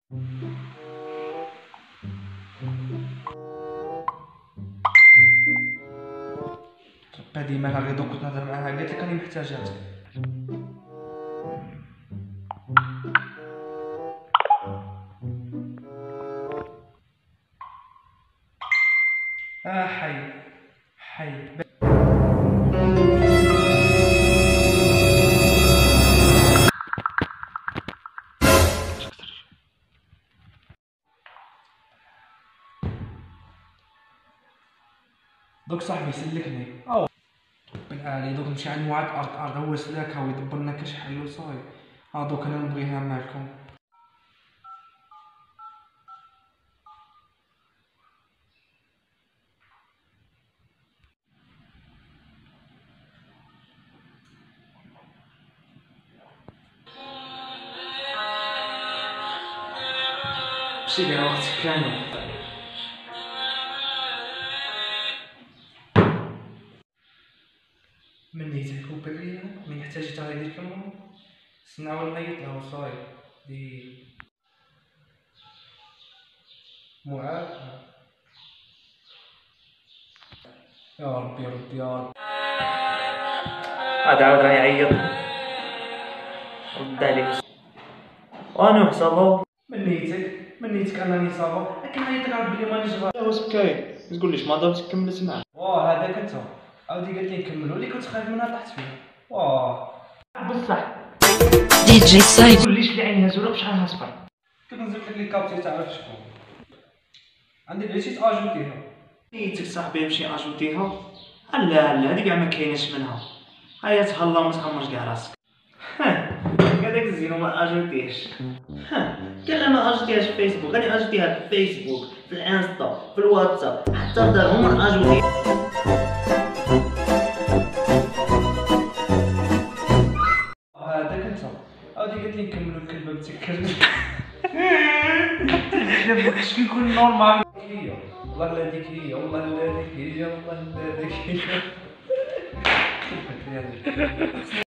ديما غير دوك كنت نهضر معاها قالت لك راني محتاجاتك. حي حي دوك صاحبي سلكني بالعالي. دوك نمشي عند موعد ارض هو سلاكها ويدبر لنا كاش حل وصاي. دوك انا نبغيها معكم. مشي كاع وقتك كامل. من نيتك وبرية من يحتاج تغيير كم سنعاود نعيط له صاي دي معاد. يا ربي يا ربي يا ربي. عاد راه يعيط. رد عليك وانو صافا. من نيتك انني صافا لكن عيطك على بلي مانيش غادي. واش كاين؟ تقوليش ما دامتك كملت معاه. هذاك انت عاودي قالت لي نكملوا اللي كنت خايف منها طحت فيها. بصح دي جي سايب. تقوليش بلي عينها زوره بشحال هصبر. كنت نزلت لك لي كابتي تعرف شكون عندي بغيتي تاجوتيها. نيتك صاحبي نمشي اجوتيها. لا هادي كاع ما كايناش منها. هيا تهلا وما تخمرش كاع راسك. هذاك الزين ما اجوتيهش. كان ما اجوتيهاش في فيسبوك. انا اجوتيها في فيسبوك في الانستا في الواتساب حتى دار هما اجوتيها. هذاك انت عاودي قالت لي نكملوا الكلمه بتكرني. شكون يكون نورمال. هي والله لا ديك هي والله لا ديك هي والله لا ديك هي.